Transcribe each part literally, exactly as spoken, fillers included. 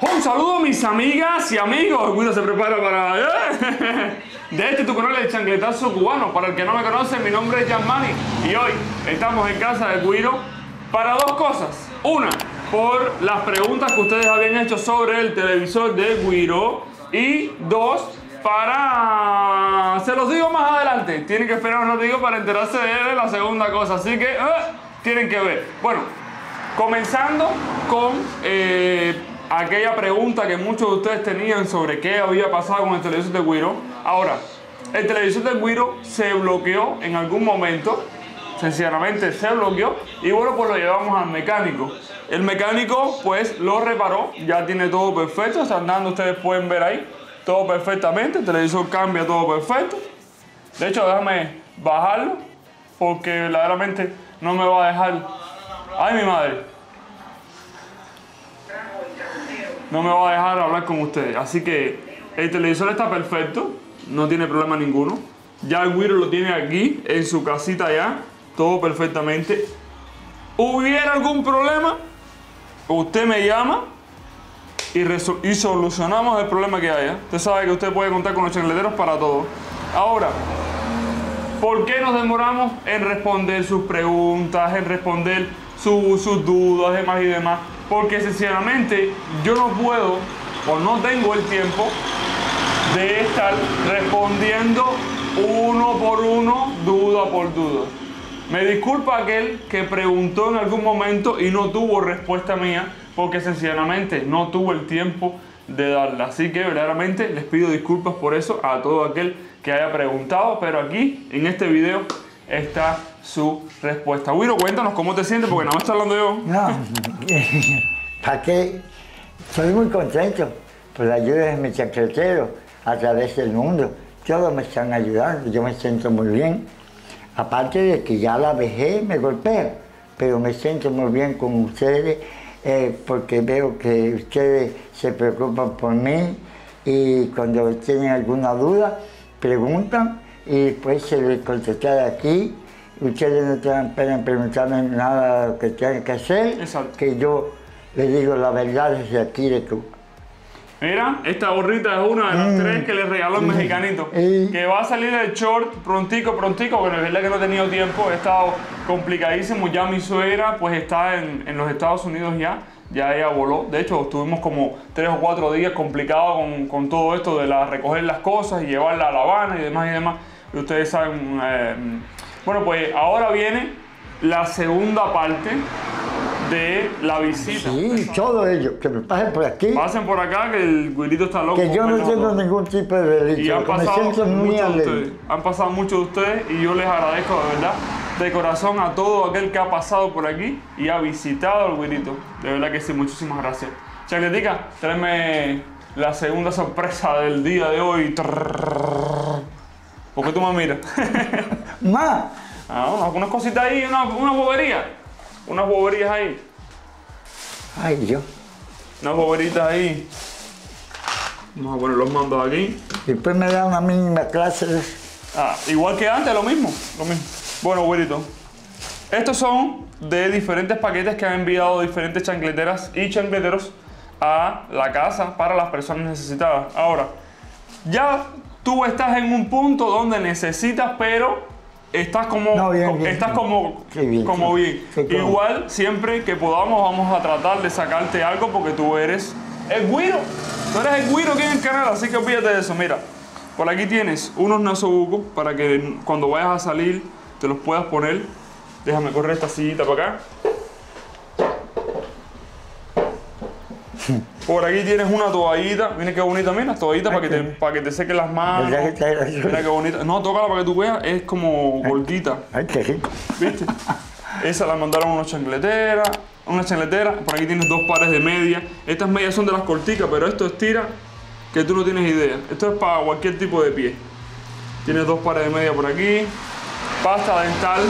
Un saludo a mis amigas y amigos. Guiro se prepara para... ¿eh? De este tu canal, el Chancletazo Cubano. Para el que no me conoce, mi nombre es Yasmani. Y hoy estamos en casa de Guiro para dos cosas. Una, por las preguntas que ustedes habían hecho sobre el televisor de Guiro. Y dos, para... se los digo más adelante. Tienen que esperar unos días para enterarse de la segunda cosa. Así que... ¿eh? Tienen que ver. Bueno, comenzando con... Eh, aquella pregunta que muchos de ustedes tenían sobre qué había pasado con el televisor de Guiro. Ahora, el televisor de Guiro se bloqueó en algún momento, sencillamente se bloqueó, y bueno, pues lo llevamos al mecánico. El mecánico pues lo reparó, ya tiene todo perfecto, está andando, ustedes pueden ver ahí, todo perfectamente, el televisor cambia todo perfecto. De hecho, déjame bajarlo, porque verdaderamente no me va a dejar... ¡Ay, mi madre! No me va a dejar hablar con ustedes. Así que el televisor está perfecto, no tiene problema ninguno. Ya el Guiro lo tiene aquí, en su casita ya, todo perfectamente. ¿Hubiera algún problema? Usted me llama y, y solucionamos el problema que haya. Usted sabe que usted puede contar con los chancleteros para todo. Ahora, ¿por qué nos demoramos en responder sus preguntas, en responder su, sus dudas, demás y demás? Porque sencillamente yo no puedo o no tengo el tiempo de estar respondiendo uno por uno, duda por duda. Me disculpa aquel que preguntó en algún momento y no tuvo respuesta mía, porque sencillamente no tuvo el tiempo de darla. Así que verdaderamente les pido disculpas por eso a todo aquel que haya preguntado, pero aquí en este video está su respuesta. Guiro, cuéntanos cómo te sientes, porque no me está hablando yo. No, ¿para qué? Estoy muy contento por la ayuda de mis chancleteros a través del mundo. Todos me están ayudando, yo me siento muy bien. Aparte de que ya la vejez me golpea, pero me siento muy bien con ustedes eh, porque veo que ustedes se preocupan por mí y cuando tienen alguna duda, preguntan y después se les contestará aquí. Ustedes no tengan pena en preguntarme nada que tengan que hacer. Exacto. Que yo les digo la verdad desde aquí de Cuba. Mira, esta gorrita es una de las mm, tres que les regaló el mexicanito. Y, que va a salir del short prontico, prontico, bueno, es verdad que no he tenido tiempo, he estado complicadísimo. Ya mi suegra pues está en, en los Estados Unidos ya, ya ella voló. De hecho, estuvimos como tres o cuatro días complicados con, con todo esto de la, recoger las cosas y llevarla a La Habana y demás y demás. Y ustedes saben, eh, bueno, pues ahora viene la segunda parte de la visita. Sí, todo ello, que me pasen por aquí. Pasen por acá, que el Guirito está loco. Que yo no tengo ningún tipo de delito. Y han pasado, me muy muchos de ustedes, han pasado muchos de ustedes y yo les agradezco de verdad, de corazón, a todo aquel que ha pasado por aquí y ha visitado al Guirito. De verdad que sí, muchísimas gracias. Chancletica, tráeme la segunda sorpresa del día de hoy. ¿Por qué tú me miras? Más. Ah, unas cositas ahí, una, una bobería. Unas boberías ahí. Ay, Dios. Unas boberitas ahí. Vamos a poner los mandos aquí. Después me da una mínima clase de... Ah, igual que antes, lo mismo. Lo mismo. Bueno, güerito. Estos son de diferentes paquetes que han enviado diferentes chancleteras y chancleteros a la casa para las personas necesitadas. Ahora, ya tú estás en un punto donde necesitas, pero... Estás como, no, bien, bien, estás bien. como, Sí, bien, como sí. bien. Sí, claro. Igual, siempre que podamos, vamos a tratar de sacarte algo porque tú eres el Guiro. Tú eres el Guiro aquí en el canal, así que olvídate de eso. Mira, por aquí tienes unos nasobucos para que cuando vayas a salir te los puedas poner. Déjame correr esta sillita para acá. Por aquí tienes una toallita, mira qué bonita, mira, toallita para que, te, para que te seque las manos. Mira qué bonita. No, tócala para que tú veas, es como gordita. Ay, qué rico. ¿Viste? Esa la mandaron unos chancleteras, unas chancleteras. Por aquí tienes dos pares de medias. Estas medias son de las corticas, pero esto estira que tú no tienes idea. Esto es para cualquier tipo de pie. Tienes dos pares de medias por aquí. Pasta dental.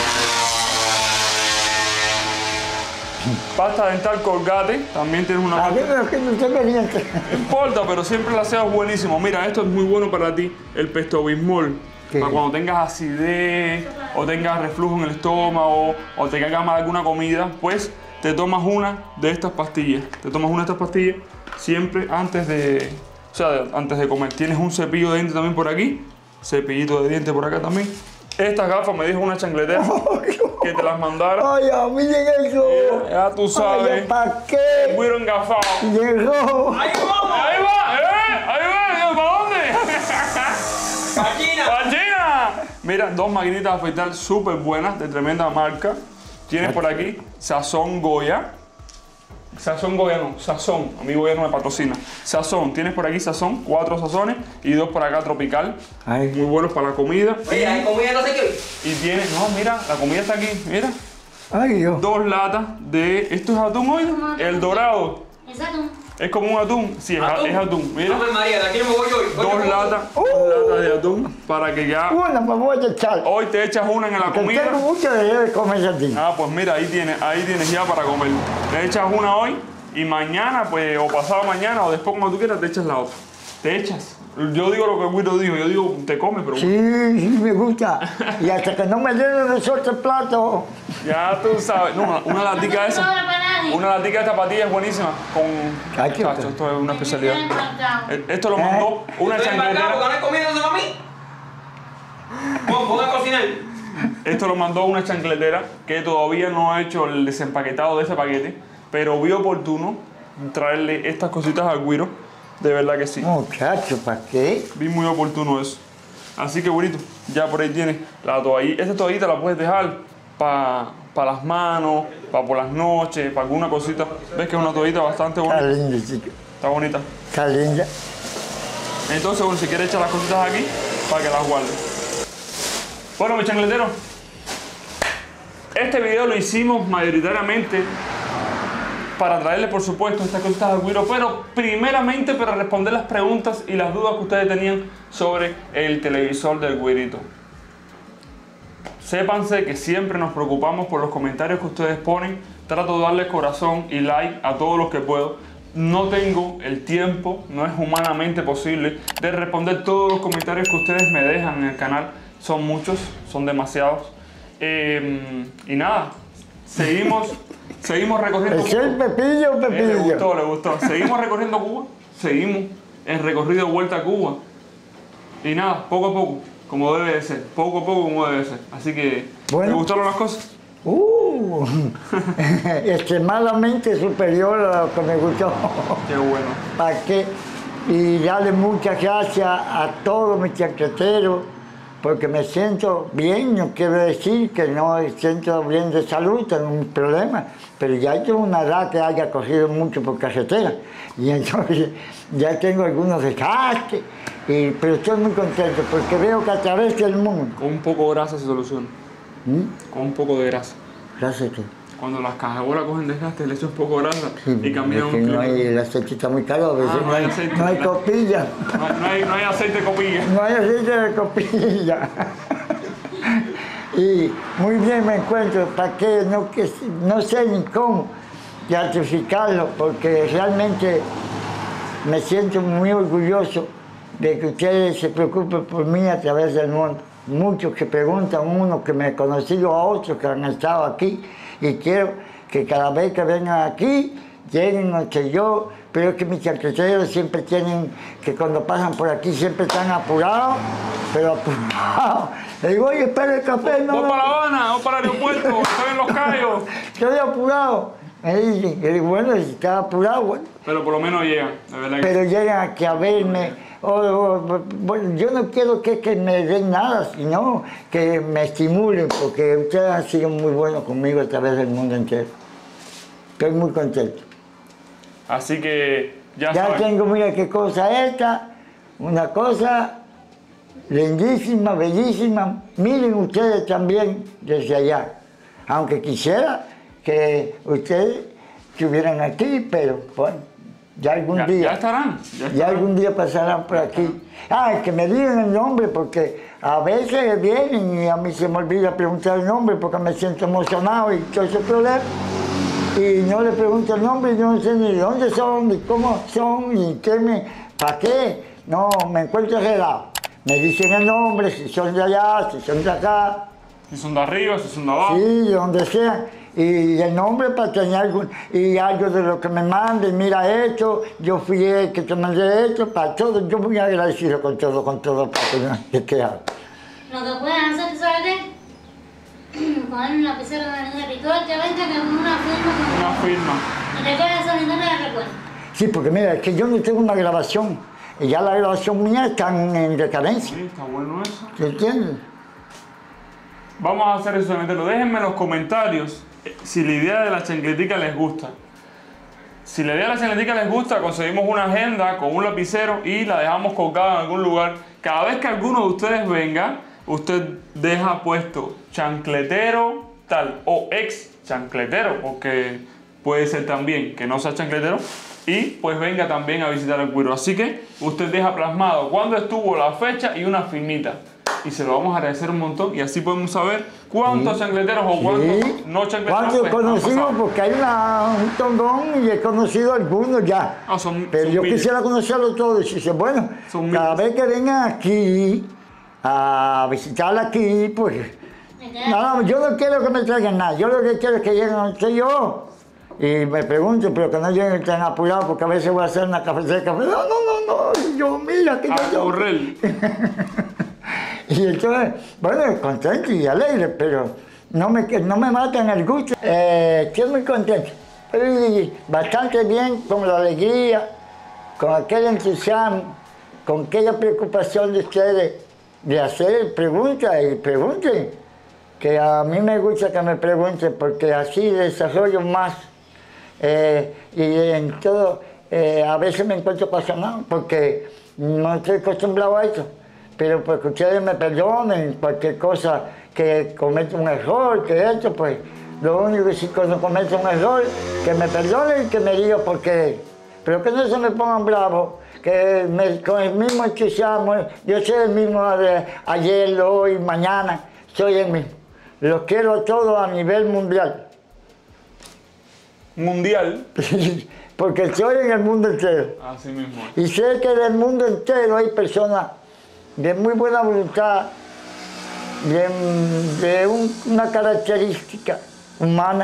Pasta dental Colgate, también tienes una... A ver, pero que no estoy pendiente. No importa, pero siempre la seas buenísimo. Mira, esto es muy bueno para ti, el Pepto-Bismol. Para cuando tengas acidez, o tengas reflujo en el estómago, o te caiga mal alguna comida, pues te tomas una de estas pastillas. Te tomas una de estas pastillas siempre antes de, o sea, antes de comer. Tienes un cepillo de dientes también por aquí, cepillito de dientes por acá también. Estas gafas me dijo una chancletera que te las mandara. Ay, ya, miren eso. Ya, ya tú sabes. Ay, ¿para qué? El güiro engafado. Llegó. ¡Ahí vamos! Ahí va, eh, ahí va, ¿para dónde? ¡Pa' China! ¡Para China! Mira, dos maquinitas de afeitar súper buenas, de tremenda marca. Tienes por aquí Sazón Goya. Sazón Goya no, Sazón. A mí Goya no me patrocina. Sazón, tienes por aquí Sazón, cuatro sazones y dos por acá Tropical. Ay. Muy buenos para la comida. Oye, hay comida no sé qué. Y tienes, no, mira, la comida está aquí, mira. Ay, Dios. Dos latas de, ¿esto es atún hoy? El dorado. Es atún. Es como un atún. Sí, es ¿Atún? es atún. Mira, Ave María, de aquí no me voy hoy. Hoy dos me voy. latas, dos latas de atún para que ya Una me voy a echar. hoy te echas una en la Que comida. tengo mucho deseo de comer así. Ah, pues mira, ahí tienes, ahí tienes ya para comer. Te echas una hoy y mañana, pues, o pasado mañana, o después como tú quieras, te echas la otra. Te echas. Yo digo lo que el güiro dijo, yo digo, te comes, pero Sí, sí, me gusta. Y hasta que no me den de suerte el plato. ya tú sabes. No, una, una latica No esa. sobra para nadie. Una latica de esta patilla es buenísima. Con. Ay, qué Chacho, bueno. esto es una especialidad. Me tienen encantado. Eh, Esto lo mandó una Estoy embarcado porque chancletera. no hay comida, ¿dónde va a mí? Pon, pon a cocinar. Esto lo mandó una chancletera que todavía no ha hecho el desempaquetado de ese paquete, pero vio oportuno traerle estas cositas al güiro. De verdad que sí. Muchacho, ¿para qué? Vi muy oportuno eso. Así que, güirito, ya por ahí tienes la toallita. Esta toallita la puedes dejar para pa las manos, para por las noches, para alguna cosita. ¿Ves que es una toallita bastante Está bonita? linda, chica. Está bonita. Está linda. Entonces, bueno, si quieres echar las cositas aquí, para que las guardes. Bueno, mis chancleteros, este video lo hicimos mayoritariamente para traerle, por supuesto, estas cositas al güiro, pero primeramente para responder las preguntas y las dudas que ustedes tenían sobre el televisor del güirito. Sépanse que siempre nos preocupamos por los comentarios que ustedes ponen. Trato de darle corazón y like a todos los que puedo. No tengo el tiempo, no es humanamente posible de responder todos los comentarios que ustedes me dejan en el canal. Son muchos, son demasiados. Eh, y nada, seguimos... Seguimos recorriendo ¿Es el Pepillo o Eh, le Pepillo? gustó, le gustó. Seguimos recorriendo Cuba, seguimos el recorrido de vuelta a Cuba. Y nada, poco a poco, como debe de ser, poco a poco como debe ser. Así que, Bueno. ¿te gustaron las cosas? Uh, extremadamente superior a lo que me gustó. Qué bueno. ¿Para qué? Y darle muchas gracias a todos mis chancleteros, porque me siento bien, no quiero decir que no me siento bien de salud, tengo un problema, pero ya tengo una edad que haya cogido mucho por carretera, y entonces ya tengo algunos desgastes, y, pero estoy muy contento porque veo que a través del mundo. Con un poco de grasa se soluciona. ¿Mm? Con un poco de grasa. Gracias a ti. Cuando las cajabolas cogen desgaste, le echas un poco de grasa Sí, y cambian es que un no clima. hay, el aceite está muy caro, a veces Ah, no, hay, aceite. no hay copilla, No, hay- no hay, no hay aceite de copilla. no hay aceite de copilla. Y muy bien me encuentro, ¿para qué? No, que, no sé ni cómo gratificarlo, porque realmente me siento muy orgulloso de que ustedes se preocupen por mí a través del mundo. Muchos que preguntan, unos que me he conocido, a otros que han estado aquí, y quiero que cada vez que vengan aquí, lleguen donde yo, pero es que mis chancleteros siempre tienen, que cuando pasan por aquí siempre están apurados, pero apurados. Le digo, oye, espera el café, no, Vos no, para La Habana, vos para el aeropuerto, estoy en Los Cayos. estoy apurado. Me dicen, y digo, bueno, si está apurado, bueno. Pero por lo menos llegan, de verdad que Pero llegan aquí a verme. O, o, bueno, yo no quiero que, que me den nada, sino que me estimulen, porque ustedes han sido muy buenos conmigo a través del mundo entero. Estoy muy contento. Así que ya, Ya saben. tengo, mira qué cosa esta, una cosa lindísima, bellísima. Miren ustedes también desde allá. Aunque quisiera que ustedes estuvieran aquí, pero bueno. Ya algún Ya, día. ya estarán. Ya Ya estarán. algún día pasarán por aquí. Ah, que me digan el nombre, porque a veces vienen y a mí se me olvida preguntar el nombre porque me siento emocionado y todo ese problema. Y no le pregunto el nombre y yo no sé ni de dónde son, ni cómo son, ni qué me... ¿Para qué? No, me encuentro relado. Me dicen el nombre, si son de allá, si son de acá, Si son de arriba, si son de abajo. sí, de donde sea. y el nombre para tener algo, y algo de lo que me manden, mira esto, yo fui el que te mandé esto, para todo, yo muy agradecido con todo, con todo, para que no te quede. Lo que pueden hacer, ¿sabes qué? Poner un lapicero en el ritual que venga con una firma. Con Una firma. Y te queda esa linterna de recuerdo. Sí, porque mira, es que yo no tengo una grabación, y ya la grabación mía está en decadencia. Sí, está bueno eso. ¿Te entiendes? Vamos a hacer eso, meterlo. Déjenme en los comentarios si la idea de la chancletica les gusta. Si la idea de la chancletica les gusta, conseguimos una agenda con un lapicero y la dejamos colgada en algún lugar. Cada vez que alguno de ustedes venga, usted deja puesto chancletero tal o ex chancletero, porque puede ser también que no sea chancletero y pues venga también a visitar el Guiro. Así que usted deja plasmado cuándo estuvo la fecha y una firmita. Y se lo vamos a agradecer un montón y así podemos saber cuántos Sí. chancleteros o cuántos Sí. no chancleteros ¿Cuántos pues, han conocido? pasado. Porque hay una, un tongón y he conocido algunos ya. Ah, son- Pero son yo miles. quisiera conocerlos todos. Y dice, bueno, Son cada miles. vez que vengan aquí a visitar aquí, pues Me queda. nada, yo no quiero que me traigan nada. Yo lo que quiero es que lleguen donde estoy yo y me pregunten, pero que no lleguen tan apurados porque a veces voy a hacer una café de café. No, no, no, no. Y yo, mira, que yo. A correr. Y entonces, bueno, contento y alegre, pero no me, no me matan el gusto. Eh, estoy muy contento. Y bastante bien con la alegría, con aquel entusiasmo, con aquella preocupación de ustedes de hacer preguntas y pregunten. Que a mí me gusta que me pregunten porque así desarrollo más. Eh, y en todo, eh, a veces me encuentro apasionado porque no estoy acostumbrado a eso. Pero pues que ustedes me perdonen cualquier cosa que cometa un error, que esto, pues lo único que sí cuando cometo un error, que me perdonen y que me digan por qué. Pero que no se me pongan bravos, que me, con el mismo entusiasmo, yo soy el mismo de ayer, hoy, mañana, soy el mismo. Los quiero a todos a nivel mundial. Mundial. Porque estoy en el mundo entero. Así mismo. Y sé que del mundo entero hay personas de muy buena voluntad, de, de un- una característica humana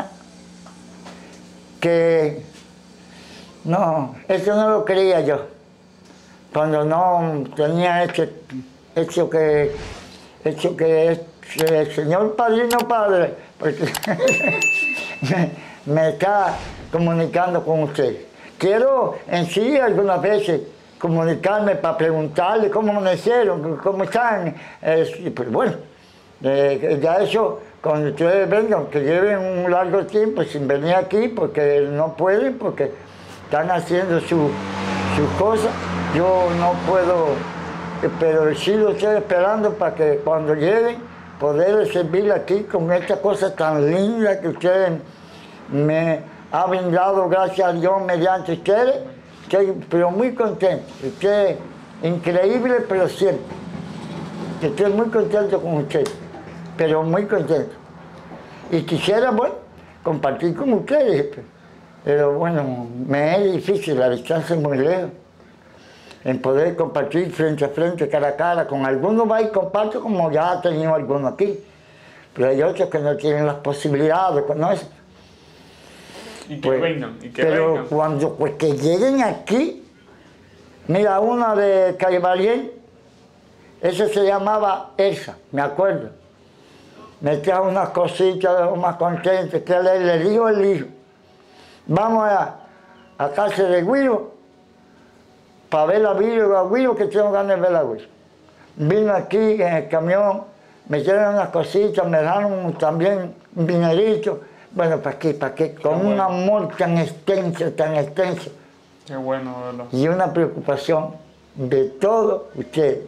que no, eso no lo creía yo. Cuando no tenía este, eso que, eso que es el señor Padrino Padre, porque me, me está comunicando con usted. Quiero en sí algunas veces comunicarme para preguntarle cómo amanecieron, cómo están. Eh, pues bueno, eh, ya eso, cuando ustedes vengan, que lleven un largo tiempo sin venir aquí, porque no pueden, porque están haciendo su- sus cosas, yo no puedo, eh, pero sí lo estoy esperando para que cuando lleguen, poder servir aquí con esta cosa tan linda que ustedes me han brindado, gracias a Dios, mediante ustedes. Estoy pero muy contento, estoy increíble, pero cierto. Estoy muy contento con ustedes, pero muy contento. Y quisiera, bueno, compartir con ustedes, pero bueno, me es difícil, la distancia es muy lejos. En poder compartir frente a frente, cara a cara, con algunos va y comparto como ya ha tenido algunos aquí. Pero hay otros que no tienen las posibilidades, ¿no? Y que Pues, vengan, y que pero vengan. cuando pues que lleguen aquí, mira, una de Caibalién, esa se llamaba Elsa, me acuerdo. Me trajo unas cositas más contentas, que le, le dijo el hijo, vamos a, a casa de Guiro para ver a Guiro, a Guiro, que tengo ganas de ver a Guiro. Vino aquí en el camión, me dieron unas cositas, me dieron también un dinerito. Bueno, ¿para qué? ¿Para qué? Con un bueno. amor tan extenso, tan extenso. Qué bueno, de verdad. Y una preocupación de todos ustedes.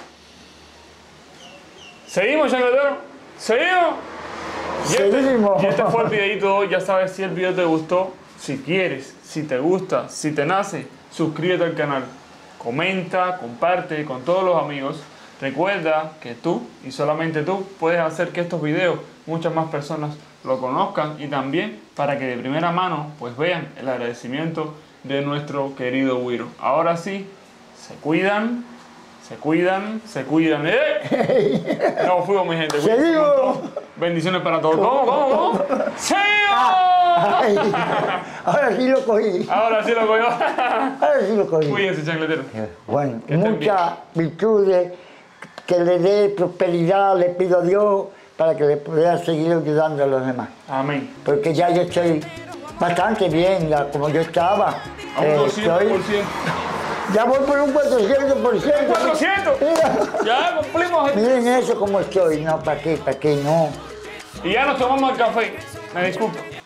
¿Seguimos, chancletero? ¿Seguimos? Y este- Seguimos. Y este fue el videito de hoy. Ya sabes, si el video te gustó, si quieres, si te gusta, si te nace, suscríbete al canal. Comenta, comparte con todos los amigos. Recuerda que tú y solamente tú puedes hacer que estos videos muchas más personas lo conozcan y también para que de primera mano pues vean el agradecimiento de nuestro querido Guiro. Ahora sí, se cuidan, Se cuidan, se cuidan. ¡Eh! No fuimos, mi gente. Seguimos. Bendiciones para todos. ¿Cómo, cómo, cómo? ¡Seguimos! Ay, ahora sí lo cogí. Ahora sí lo cogió. Ahora sí lo cogí. Cuídense, chancletero. Bueno, Que estén muchas virtudes, que le dé prosperidad, le pido a Dios para que le pueda seguir ayudando a los demás. Amén. Porque ya yo estoy bastante bien, ya como yo estaba. A un eh, doscientos por estoy- ciento. ya voy por un cuatrocientos por ciento. ¡cuatrocientos! Mira, Ya cumplimos. miren eso como estoy, no, ¿para qué? ¿Para qué? No. Y ya nos tomamos el café. Me disculpo.